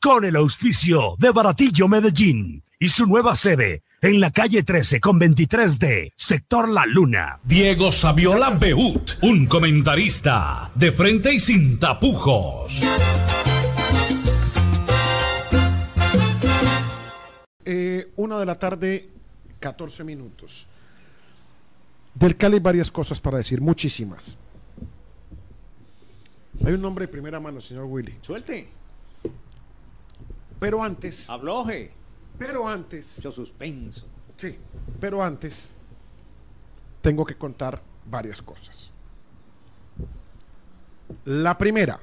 con el auspicio de Baratillo Medellín y su nueva sede en la calle 13 con 23D, sector La Luna. Diego Saviola Beut, un comentarista de frente y sin tapujos. 1 de la tarde, 14 minutos. Del Cali hay varias cosas para decir, muchísimas. Hay un nombre de primera mano, señor Willy. Suelte. Pero antes... Afloje. Pero antes... Mucho suspenso. Sí, pero antes tengo que contar varias cosas. La primera,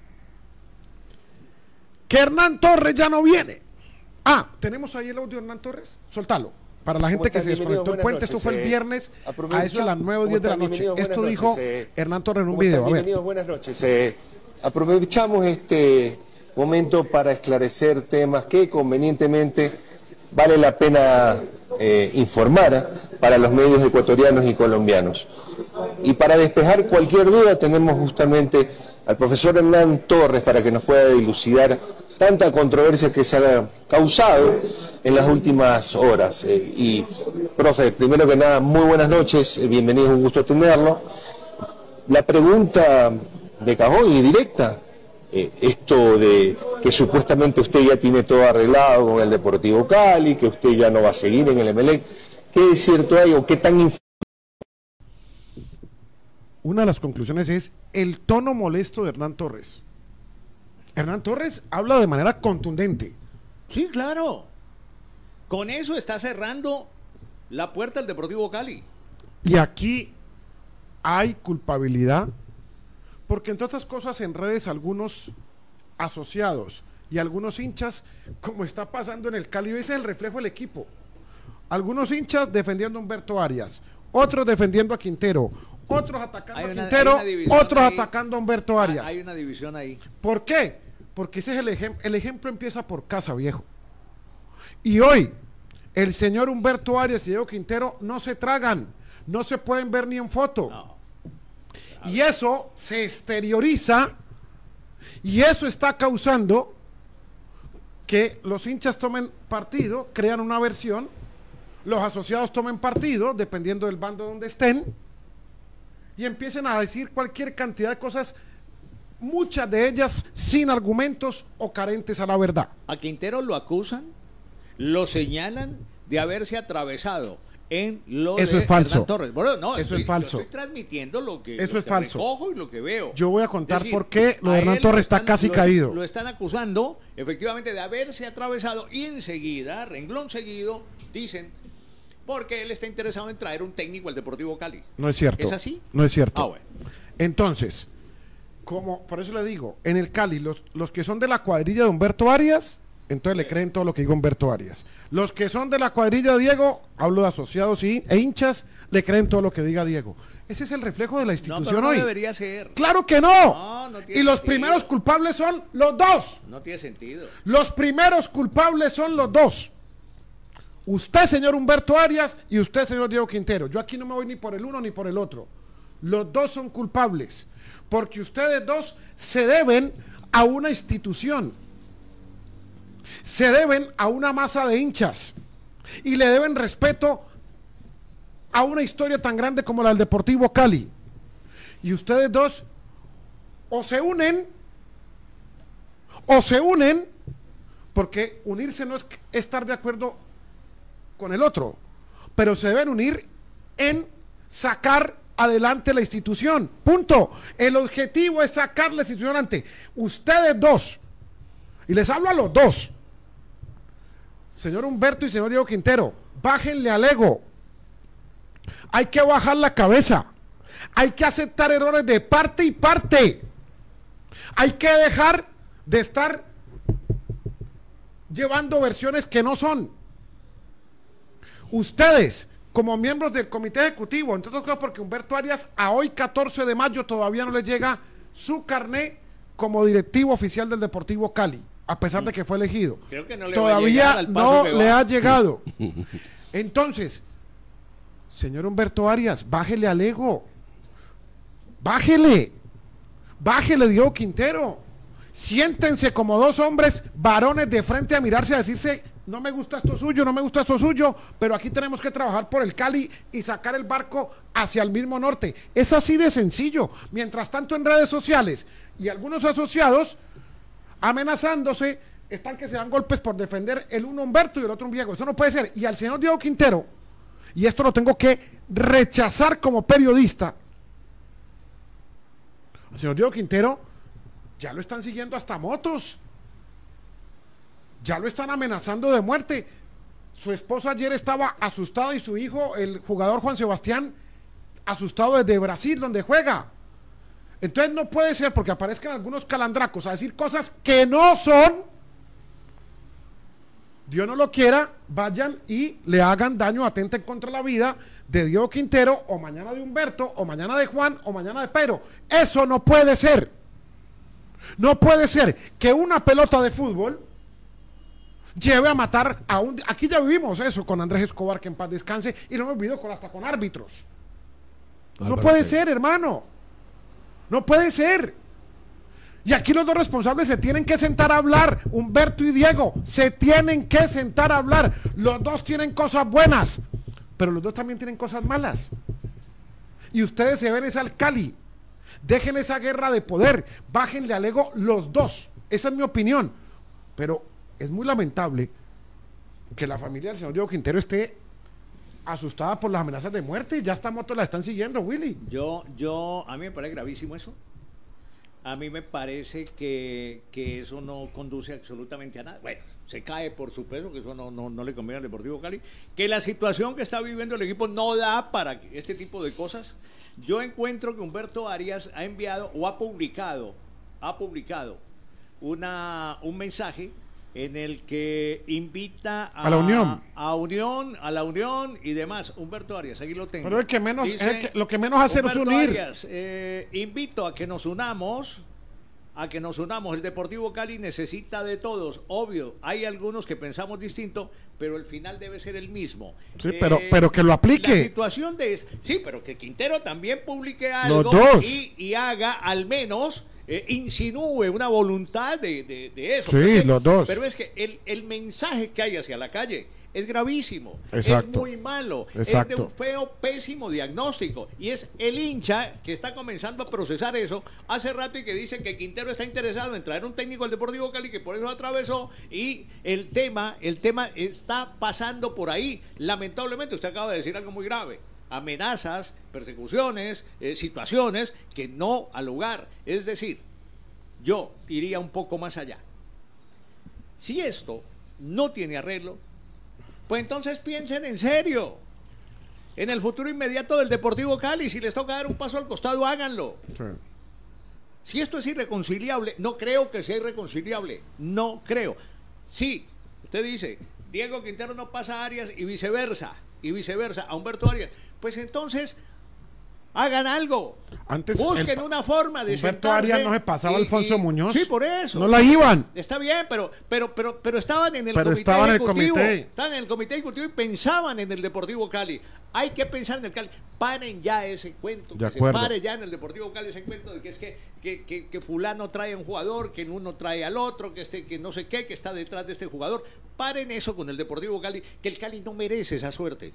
que Hernán Torres ya no viene. ¿Tenemos ahí el audio de Hernán Torres? Soltalo. Para la gente que se desconectó el puente, esto fue el viernes a eso de las 9 o 10 de la noche. Esto dijo Hernán Torres en un video. Bienvenidos, buenas noches. Aprovechamos este momento para esclarecer temas que convenientemente vale la pena informar para los medios ecuatorianos y colombianos. Y para despejar cualquier duda tenemos justamente al profesor Hernán Torres para que nos pueda dilucidar tanta controversia que se ha causado en las últimas horas. Y, profe, primero que nada, muy buenas noches, bienvenido, un gusto tenerlo. La pregunta de cajón y directa, esto de que supuestamente usted ya tiene todo arreglado con el Deportivo Cali, que usted ya no va a seguir en el Emelec, ¿qué es cierto hay o qué tan... Una de las conclusiones es el tono molesto de Hernán Torres. Hernán Torres habla de manera contundente. Sí, claro. Con eso está cerrando la puerta al Deportivo Cali. Y aquí hay culpabilidad, porque entre otras cosas en redes algunos asociados y algunos hinchas, como está pasando en el Cali, ese es el reflejo del equipo. Algunos hinchas defendiendo a Humberto Arias, otros defendiendo a Quintero, otros atacando a Quintero, otros atacando a Humberto Arias. Hay una división ahí. ¿Por qué? Porque ese es el ejemplo empieza por casa, viejo. Y hoy, el señor Humberto Arias y Diego Quintero no se tragan, no se pueden ver ni en foto. No. Y eso se exterioriza y eso está causando que los hinchas tomen partido, crean una versión, los asociados tomen partido, dependiendo del bando donde estén, y empiecen a decir cualquier cantidad de cosas, muchas de ellas sin argumentos o carentes a la verdad. A Quintero lo acusan, lo señalan de haberse atravesado en lo eso de es falso. Hernán Torres. Bueno, no, eso es falso. Estoy transmitiendo lo que, eso lo es que falso. recojo y lo que veo. Yo voy a contar por qué lo de Hernán Torres está casi caído. Lo están acusando, efectivamente, de haberse atravesado y enseguida, renglón seguido, dicen, porque él está interesado en traer un técnico al Deportivo Cali. No es cierto. ¿Es así? No es cierto. Bueno. Entonces, por eso le digo, en el Cali, los que son de la cuadrilla de Humberto Arias, entonces le creen todo lo que diga Humberto Arias. Los que son de la cuadrilla de Diego, hablo de asociados e hinchas, le creen todo lo que diga Diego. Ese es el reflejo de la institución no hoy. Debería ser. ¡Claro que no! No tiene y los sentido. primeros culpables son los dos. No tiene sentido. Los primeros culpables son los dos. Usted, señor Humberto Arias, y usted, señor Diego Quintero. Yo aquí no me voy ni por el uno ni por el otro. Los dos son culpables, porque ustedes dos se deben a una institución, se deben a una masa de hinchas y le deben respeto a una historia tan grande como la del Deportivo Cali. Y ustedes dos o se unen, porque unirse no es estar de acuerdo con el otro, pero se deben unir en sacar adelante la institución, punto. El objetivo es sacar la institución adelante. Ustedes dos, y les hablo a los dos, señor Humberto y señor Diego Quintero, bájenle al ego. Hay que bajar la cabeza, hay que aceptar errores de parte y parte, hay que dejar de estar llevando versiones que no son. Ustedes, como miembros del comité ejecutivo, entre otras cosas porque Humberto Arias a hoy 14 de mayo todavía no le llega su carné como directivo oficial del Deportivo Cali, a pesar de que fue elegido. Creo que no le todavía no le ha llegado. Entonces, señor Humberto Arias, bájele al ego, bájele Diego Quintero. Siéntense como dos hombres, varones de frente a mirarse, a decirse, no me gusta esto suyo, no me gusta esto suyo, pero aquí tenemos que trabajar por el Cali y sacar el barco hacia el mismo norte. Es así de sencillo. Mientras tanto, en redes sociales y algunos asociados amenazándose, están que se dan golpes por defender el uno Humberto y el otro un Diego. Eso no puede ser. Y al señor Diego Quintero, y esto lo tengo que rechazar como periodista, al señor Diego Quintero ya lo están siguiendo hasta motos, ya lo están amenazando de muerte. Su esposa ayer estaba asustada y su hijo, el jugador Juan Sebastián, asustado desde Brasil, donde juega. Entonces no puede ser porque aparezcan algunos calandracos a decir cosas que no son. Dios no lo quiera, vayan y le hagan daño, atenten contra la vida de Diego Quintero, o mañana de Humberto, o mañana de Juan, o mañana de Pedro. Eso no puede ser. No puede ser que una pelota de fútbol lleve a matar a un... Aquí ya vivimos eso con Andrés Escobar, que en paz descanse, y lo hemos vivido hasta con árbitros. No puede ser, hermano. No puede ser. Y aquí los dos responsables se tienen que sentar a hablar, Humberto y Diego, se tienen que sentar a hablar. Los dos tienen cosas buenas, pero los dos también tienen cosas malas. Y ustedes se ven es al Cali. Dejen esa guerra de poder, bájenle al ego los dos. Esa es mi opinión. Pero es muy lamentable que la familia del señor Diego Quintero esté asustada por las amenazas de muerte. Ya esta moto la están siguiendo, Willy. A mí me parece gravísimo eso. A mí me parece que eso no conduce absolutamente a nada. Bueno, se cae por su peso, que eso no le conviene al Deportivo Cali. Que la situación que está viviendo el equipo no da para este tipo de cosas. Yo encuentro que Humberto Arias ha enviado o ha publicado un mensaje en el que invita a la unión. A la unión y demás. Humberto Arias, aquí lo tengo. Pero lo que menos hace es unir. Arias, invito a que nos unamos. El Deportivo Cali necesita de todos. Obvio, hay algunos que pensamos distinto, pero el final debe ser el mismo. Sí, pero que lo aplique. La situación sí, pero que Quintero también publique algo los dos. Y haga al menos... insinúe una voluntad de eso. Sí, los dos. Pero es que el mensaje que hay hacia la calle es gravísimo. Exacto. Es muy malo. Exacto. Es de un feo, pésimo diagnóstico. Y es el hincha que está comenzando a procesar eso hace rato y que dice que Quintero está interesado en traer un técnico al Deportivo Cali, que por eso atravesó, y el tema está pasando por ahí. Lamentablemente, usted acaba de decir algo muy grave. Amenazas, persecuciones, situaciones que no al lugar. Es decir, yo iría un poco más allá. Si esto no tiene arreglo, pues entonces piensen en serio en el futuro inmediato del Deportivo Cali. Si les toca dar un paso al costado, háganlo. Sí. Si esto es irreconciliable, no creo que sea irreconciliable. No creo. Sí, usted dice, Diego Quintero no pasa a Arias y viceversa, a Humberto Arias. Pues entonces, hagan algo. Busquen una forma de Humberto Arias no se pasaba a Alfonso Muñoz. Sí, por eso. No la iban. Está bien, pero estaban en el Estaban en el comité ejecutivo y pensaban en el Deportivo Cali. Hay que pensar en el Cali. Paren ya ese cuento. De acuerdo. Se pare ya en el Deportivo Cali ese cuento de que es que fulano trae a un jugador, que uno trae al otro, que no sé qué, que está detrás de este jugador. Paren eso con el Deportivo Cali, que el Cali no merece esa suerte.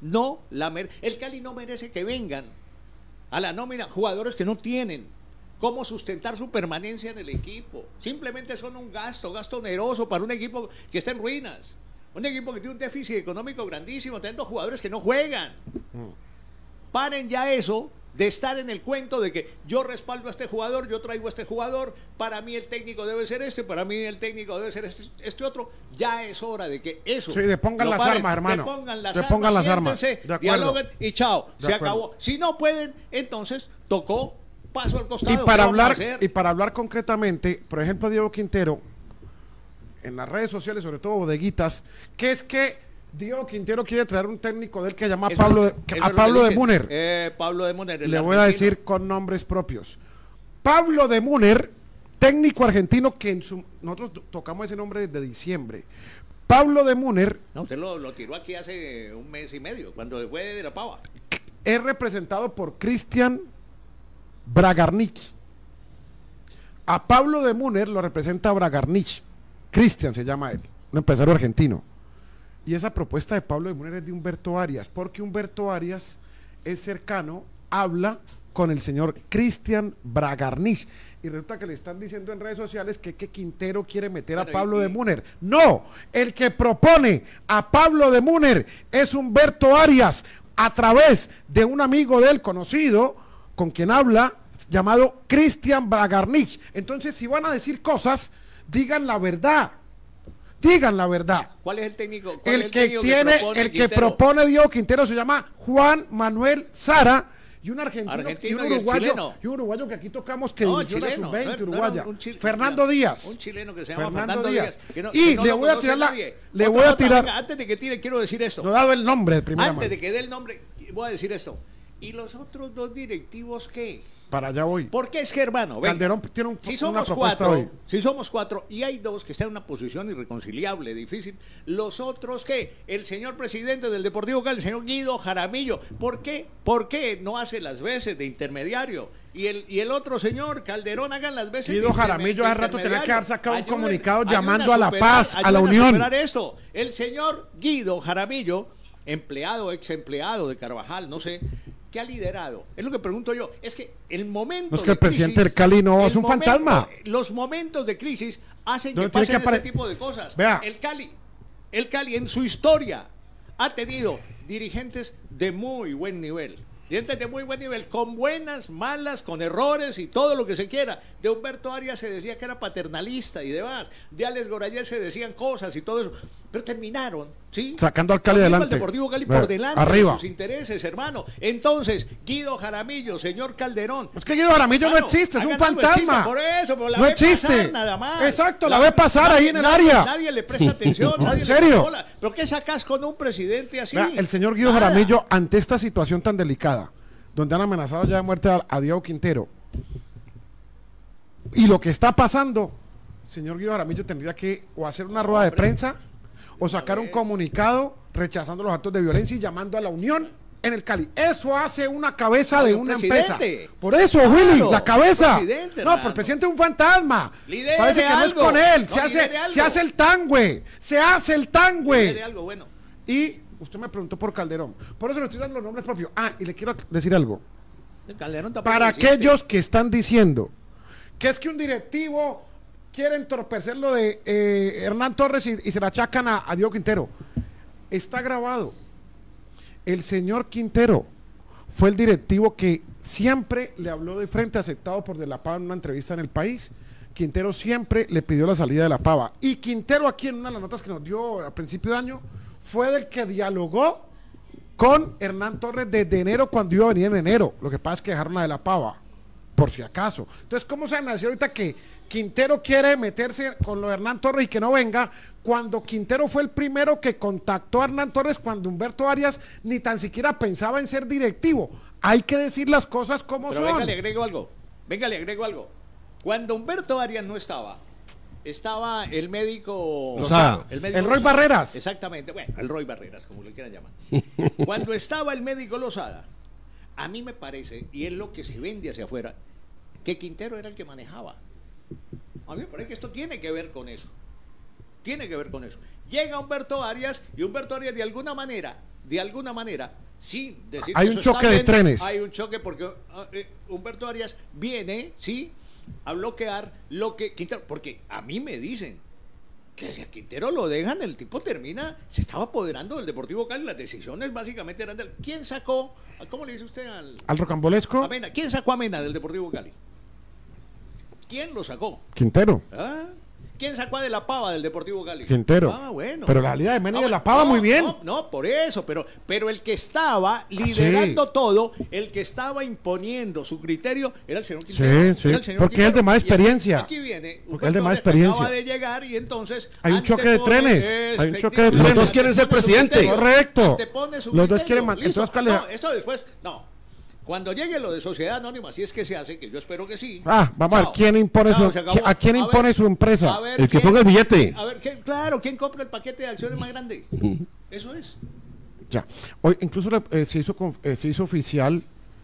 El Cali no merece que vengan a la nómina jugadores que no tienen cómo sustentar su permanencia en el equipo. Simplemente son un gasto oneroso para un equipo que está en ruinas. Un equipo que tiene un déficit económico grandísimo, teniendo jugadores que no juegan. Paren ya eso de estar en el cuento de que yo respaldo a este jugador, yo traigo a este jugador, para mí el técnico debe ser para mí el técnico debe ser este otro. Ya es hora de que eso... Sí, depongan las armas, hermano. Depongan las armas, dialoguen y chao, se acabó. Si no pueden, entonces tocó paso al costado. Y para hablar concretamente, por ejemplo, Diego Quintero, en las redes sociales, sobre todo bodeguitas, que es que Diego Quintero quiere traer un técnico de él que llama Pablo de Munner. Pablo de Munner. Le voy a decir con nombres propios. Pablo de Munner, técnico argentino que nosotros tocamos ese nombre desde diciembre. Pablo de Munner. No, usted lo tiró aquí hace un mes y medio, cuando fue de la Pava. Es representado por Cristian Bragarnich. A Pablo de Múner lo representa Bragarnich. Cristian se llama él, un empresario argentino. Y esa propuesta de Pablo de Múner es de Humberto Arias, porque Humberto Arias es cercano, habla con el señor Cristian Bragarnich. Y resulta que le están diciendo en redes sociales que Quintero quiere meter a Pablo de Múner. No, el que propone a Pablo de Múner es Humberto Arias, a través de un amigo de él conocido, con quien habla, llamado Cristian Bragarnich. Entonces, si van a decir cosas, digan la verdad. Digan la verdad. ¿Cuál es el técnico? El que propone Diego Quintero se llama Juan Manuel Zara, y un argentino y un uruguayo que aquí tocamos, que dirigió la sub-20 uruguaya, Fernando Díaz. Un chileno que se llama Fernando Díaz. Y le voy a tirar antes de que tire, quiero decir esto. No he dado el nombre de primera Antes de que dé el nombre, voy a decir esto. ¿Y los otros dos directivos qué? Para allá voy. Porque es que, hermano, Calderón tiene una propuesta hoy. Si somos cuatro y hay dos que están en una posición irreconciliable, difícil, los otros, ¿qué? El señor presidente del Deportivo Cali, el señor Guido Jaramillo, ¿por qué? ¿Por qué no hace las veces de intermediario? Y el otro señor, Calderón, hagan las veces Guido Jaramillo hace rato tenía que haber sacado un comunicado llamando a la paz, a la unión. Esto. El señor Guido Jaramillo, empleado, ex empleado de Carvajal, no sé, ¿qué ha liderado? Es lo que pregunto yo. Es que el momento no es que el presidente del Cali no es un fantasma. Los momentos de crisis hacen que pasen ese tipo de cosas. Vea. El Cali en su historia ha tenido dirigentes de muy buen nivel. Dirigentes de muy buen nivel, con buenas, malas, con errores y todo lo que se quiera. De Humberto Arias se decía que era paternalista y demás. De Alex Gorayel se decían cosas y todo eso. Pero terminaron, ¿sí? Sacando al Cali adelante. El Deportivo Cali por delante arriba de sus intereses, hermano. Entonces, Guido Jaramillo, señor Calderón. Es que Guido Jaramillo no existe, es un fantasma. Por eso, pero la no ve existe. Pasar nada más. Exacto, la ve pasar ahí en el área. Nadie le presta atención, nadie ¿En serio? le bola. ¿Pero qué sacas con un presidente así? Vea, el señor Guido Jaramillo, ante esta situación tan delicada, donde han amenazado ya de muerte a Diego Quintero, y lo que está pasando, señor Guido Jaramillo tendría que o hacer una rueda de prensa o sacar un comunicado rechazando los actos de violencia y llamando a la unión en el Cali. Eso hace una cabeza de una empresa. Por eso, claro, Willy, la cabeza. No, pero el presidente es un fantasma. Parece que no es con él. Se hace el tangüe. Se hace el tangüe. Bueno. Y usted me preguntó por Calderón. Por eso le estoy dando los nombres propios. Ah, y le quiero decir algo. Para aquellos que están diciendo que es que un directivo quiere entorpecer lo de Hernán Torres y se la achacan a Diego Quintero. Está grabado. El señor Quintero fue el directivo que siempre le habló de frente, aceptado por De la Pava en una entrevista en El País. Quintero siempre le pidió la salida de La Pava. Y Quintero, aquí en una de las notas que nos dio a principio de año, fue del que dialogó con Hernán Torres desde enero, cuando iba a venir en enero. Lo que pasa es que dejaron a De la Pava, por si acaso. Entonces, ¿cómo se van a decir ahorita que Quintero quiere meterse con lo de Hernán Torres y que no venga, cuando Quintero fue el primero que contactó a Hernán Torres, cuando Humberto Arias ni tan siquiera pensaba en ser directivo? Hay que decir las cosas como son. Venga, le agrego algo. Cuando Humberto Arias no estaba el médico Lozada, el Roy Barreras. Exactamente, bueno, el Roy Barreras, como le quieran llamar. Cuando estaba el médico Lozada, a mí me parece, y es lo que se vende hacia afuera, que Quintero era el que manejaba. A mí me parece que esto tiene que ver con eso. Llega Humberto Arias, y Humberto Arias de alguna manera, sin decir hay que un choque de trenes. Hay un choque porque Humberto Arias viene, sí, a bloquear lo que Quintero, porque a mí me dicen que si a Quintero lo dejan, el tipo termina, se estaba apoderando del Deportivo Cali, las decisiones básicamente eran de él. ¿Quién sacó, cómo le dice usted al rocambolesco? A Mena. ¿Quién sacó a Mena del Deportivo Cali? ¿Quién lo sacó? Quintero. ¿Quién sacó a De la Pava del Deportivo Cali? Quintero. Bueno. Pero la salida de Mena y De la Pava muy bien. No, por eso, pero el que estaba liderando todo, el que estaba imponiendo su criterio era el señor Quintero. Sí, porque es el de más experiencia. Aquí viene, porque es el de más experiencia. Acaba de llegar y entonces hay un choque de trenes. Los dos quieren ser presidente. Correcto. Los dos quieren mantener. Esto después, no. Cuando llegue lo de sociedad anónima, si es que se hace, que yo espero que sí. Vamos a ver quién impone ¿a quién impone su empresa? El que ponga el billete. A ver, ¿quién compra el paquete de acciones más grande? Eso es. Ya. Hoy incluso se hizo oficial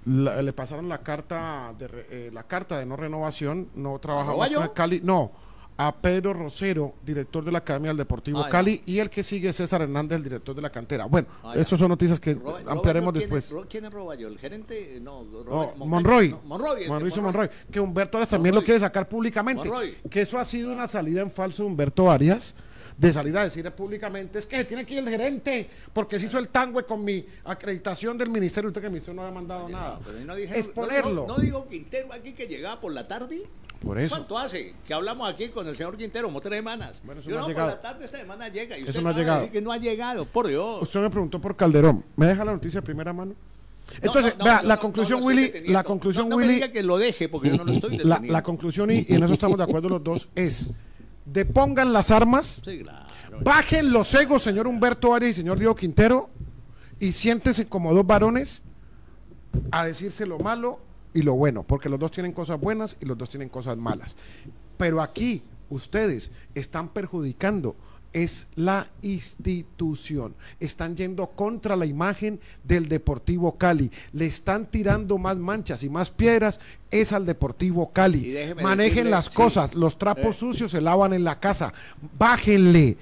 le pasaron la carta de no renovación, no trabaja más ¿Roballo? con el Cali, no, a Pedro Rosero, director de la Academia del Deportivo Cali, y el que sigue es César Hernández, el director de la cantera. Bueno, esas son noticias que ampliaremos después. ¿Quién es Roballo? ¿El gerente? No, Monroy. No, Monroy. Mauricio Monroy. Que Humberto Arias también lo quiere sacar públicamente. Monroy. Que eso ha sido una salida en falso de Humberto Arias, de salir a decir públicamente, es que se tiene que ir el gerente, porque se hizo el tangue con mi acreditación del ministerio, usted que el ministerio no había mandado nada. Es ponerlo. No digo Quintero aquí que llegaba por la tarde. Por eso. ¿Cuánto hace? Que hablamos aquí con el señor Quintero, como 3 semanas. Bueno, eso Yo no ha no, por llegado. la tarde esta semana llega. Y Eso usted no ha va a llegado. decir que no ha llegado, por Dios. Usted me preguntó por Calderón. ¿Me deja la noticia de primera mano? Entonces, vea, la conclusión, Willy, la conclusión, no Willy, me diga que lo deje, porque yo no lo estoy deteniendo. la conclusión, y en eso estamos de acuerdo los dos, es, depongan las armas, Sí, claro. bajen los egos, señor Humberto Arias y señor Diego Quintero, y siéntense como dos varones a decirse lo malo y lo bueno, porque los dos tienen cosas buenas y los dos tienen cosas malas. Pero aquí ustedes están perjudicando, es la institución, están yendo contra la imagen del Deportivo Cali, le están tirando más manchas y más piedras, es al Deportivo Y Cali. déjeme Manejen decirle, las sí. cosas, los trapos sucios se lavan en la casa, bájenle,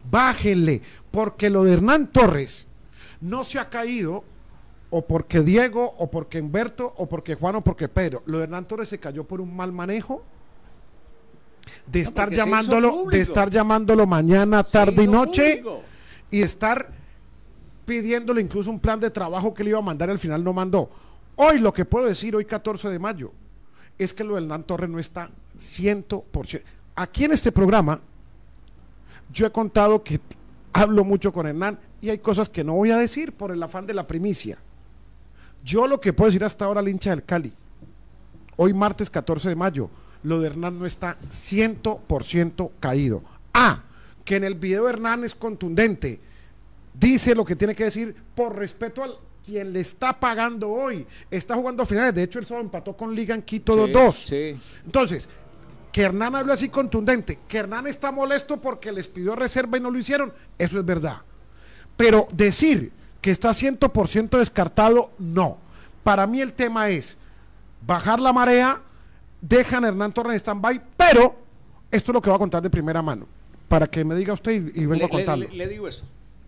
porque lo de Hernán Torres no se ha caído o porque Diego, o porque Humberto, o porque Juan, o porque Pedro. Lo de Hernán Torres se cayó por un mal manejo de estar porque se hizo llamándolo mañana, tarde y hizo noche, público. y estar pidiéndole incluso un plan de trabajo que le iba a mandar, al final no mandó. Hoy lo que puedo decir, hoy 14 de mayo, es que lo de Hernán Torres no está 100%. Aquí en este programa, yo he contado que hablo mucho con Hernán y hay cosas que no voy a decir por el afán de la primicia. Yo lo que puedo decir hasta ahora al hincha del Cali, hoy martes 14 de mayo, lo de Hernán no está 100% caído. Que en el video Hernán es contundente, dice lo que tiene que decir por respeto al quien le está pagando hoy, está jugando a finales, de hecho él solo empató con Liga en Quito 2-2. Sí. Entonces, que Hernán hable así contundente, que Hernán está molesto porque les pidió reserva y no lo hicieron, eso es verdad. Pero decir que está 100% descartado, no. Para mí el tema es bajar la marea, dejan a Hernán Torres en stand-by, pero esto es lo que voy a contar de primera mano, para que me diga usted y vengo a contarlo. Le digo esto.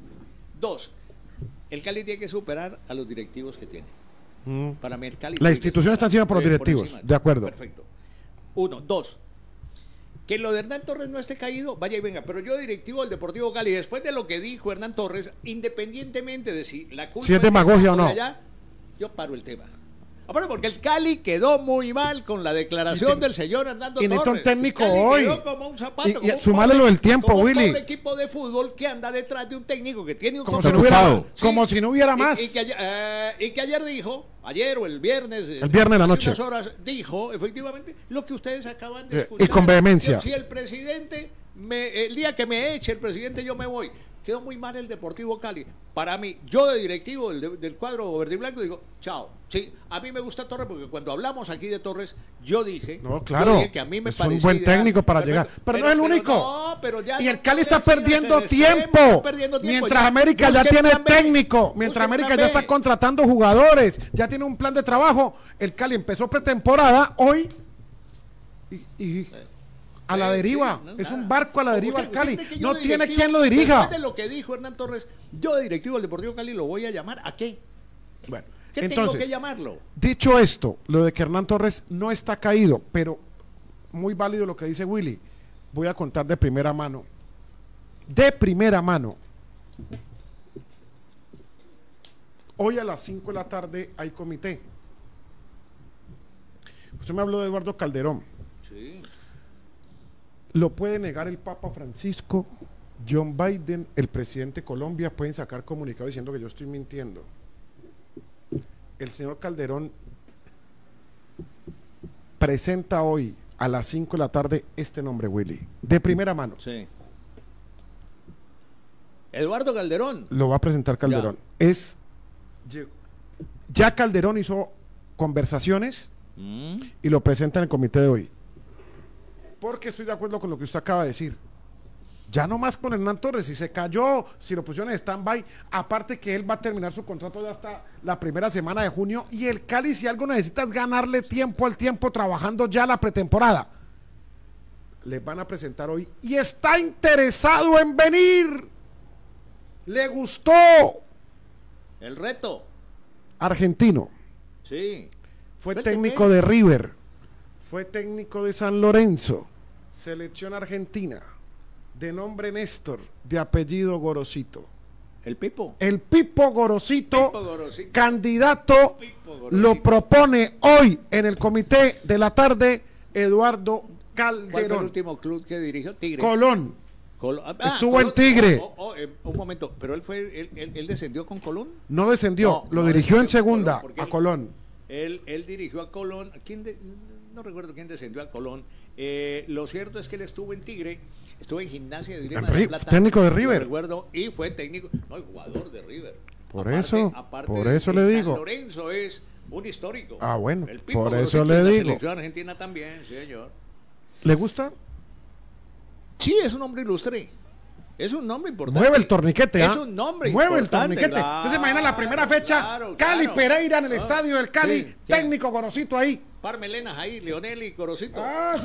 2. El Cali tiene que superar a los directivos que tiene. Para mí el Cali... La institución está encima por los directivos, encima. de acuerdo. Perfecto. 1. 2. Que lo de Hernán Torres no esté caído, vaya y venga. Pero yo, directivo del Deportivo Cali, después de lo que dijo Hernán Torres, independientemente de si la culpa... Si es demagogia o no. de allá, yo paro el tema. Aparte porque el Cali quedó muy mal con la declaración del señor Hernando y Torres. necesita un técnico El Cali hoy. quedó como un zapato, Y como un sumarle lo del tiempo, como Willy. un pobre equipo de fútbol que anda detrás de un técnico que tiene un Como Está si no hubiera, ocupado. como si no hubiera más. y que ayer dijo, ayer o el viernes. El viernes en la hace noche. unas horas dijo, efectivamente, lo que ustedes acaban de Y escuchar. con vehemencia. Si el presidente, el día que me eche el presidente, yo me voy. Quedó muy mal el Deportivo Cali. Para mí, yo de directivo del cuadro verde y blanco digo, chao. Sí, a mí me gusta Torres porque cuando hablamos aquí de Torres, yo dije, No, claro, yo dije que a mí me es parecía un buen ideal. técnico para Perfecto. llegar. Pero no es el único. No, pero ya Y no el Cali puede está ser perdiendo ese extremo, tiempo. está perdiendo tiempo. Mientras Ya, América ya busque tiene plan B, técnico, mientras busque América plan ya B. está contratando jugadores, ya tiene un plan de trabajo. El Cali empezó pretemporada hoy y a la deriva. Sí, no, Es nada. un barco a la deriva el ¿Usted Cali. cree que yo No de tiene directivo, quien lo dirija. Después de lo que dijo Hernán Torres, yo de directivo del Deportivo Cali lo voy a llamar ¿a qué? Bueno, ¿Qué tengo entonces, que llamarlo? dicho esto, lo de que Hernán Torres no está caído, pero muy válido lo que dice Willy, voy a contar de primera mano. De primera mano. Hoy a las 5 de la tarde hay comité. Usted me habló de Eduardo Calderón. Sí. Lo puede negar el Papa Francisco, John Biden, el presidente de Colombia, pueden sacar comunicado diciendo que yo estoy mintiendo. El señor Calderón presenta hoy a las 5 de la tarde este nombre, Willy, de primera mano. Sí. Eduardo Calderón. Lo va a presentar Calderón. Ya Calderón hizo conversaciones y lo presenta en el comité de hoy. Porque estoy de acuerdo con lo que usted acaba de decir. Ya no más con Hernán Torres, si se cayó, si lo pusieron en stand-by, aparte que él va a terminar su contrato ya hasta la primera semana de junio, y el Cali, si algo necesita es ganarle tiempo al tiempo, trabajando ya la pretemporada. Les van a presentar hoy, y está interesado en venir, le gustó. El reto. Argentino, Sí. fue Vete, técnico ve. de River, fue técnico de San Lorenzo, selección argentina, de nombre Néstor, de apellido Gorosito. El Pipo. El Pipo Gorosito, Pipo Gorosito. candidato, Pipo Gorosito. lo propone hoy en el comité de la tarde Eduardo ¿Cuál fue el Calderón. último club que dirigió? Tigre. Colón, Colón. Estuvo en Tigre. Un momento, pero él descendió con Colón. no descendió, No, lo no dirigió en descendió con segunda, Colón, porque a Colón. Él dirigió a Colón. No recuerdo quién descendió a Colón. Lo cierto es que él estuvo en Tigre, estuvo en Gimnasia de Grima de la Plata. Técnico de lo River. recuerdo, y fue técnico, no, jugador de River. Por eso de le San digo. Lorenzo es un histórico. Ah, bueno, El Pipo por eso Gorosito le de la digo. selección argentina también, señor. ¿Le gusta? Sí, es un hombre ilustre. Es un nombre importante. Mueve el torniquete, Es ¿ah? un nombre Mueve el importante. torniquete. Entonces mañana la primera fecha, Claro, Cali claro. Pereira en el Ah, estadio del Cali, sí, sí. técnico Gorosito ahí. Parmelenas ahí, Leonel y Corocito.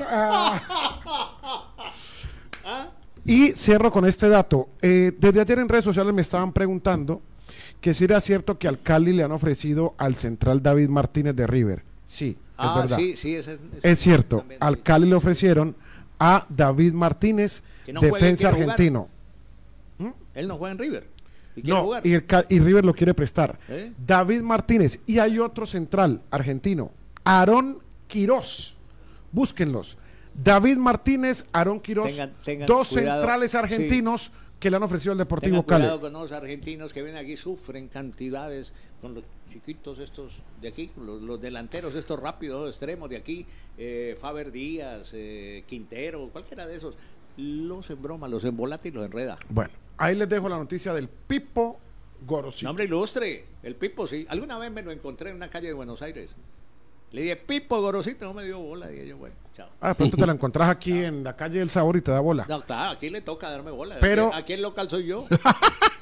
Y cierro con este dato. Desde ayer en redes sociales me estaban preguntando que si era cierto que al Cali le han ofrecido al central David Martínez de River. Sí, es verdad. Sí, Es cierto, también, al sí. Cali le ofrecieron a David Martínez, Que no juegue, defensa quiere jugar. argentino. Él no juega en River. ¿Y quiere No, jugar? y River lo quiere prestar. ¿Eh? David Martínez. Y hay otro central argentino, Aarón Quirós. Búsquenlos. David Martínez, Aarón Quirós, Tengan dos cuidado, centrales sí. argentinos que le han ofrecido al Deportivo Tengan Cali. cuidado con los argentinos que ven aquí, sufren cantidades con los chiquitos estos de aquí, los delanteros estos rápidos extremos de aquí, Faber Díaz, Quintero, cualquiera de esos, los embroma, los embolata y los enreda. Bueno, ahí les dejo la noticia del Pipo Gorosito. Nombre ilustre, el Pipo, sí. Alguna vez me lo encontré en una calle de Buenos Aires. Le dije, Pipo Gorosito, no me dio bola. Dije yo, bueno, chao. Ah, de pronto te la encontrás aquí en la calle del Sabor y te da bola. No, claro, aquí le toca darme bola. Pero- Aquí el local soy yo.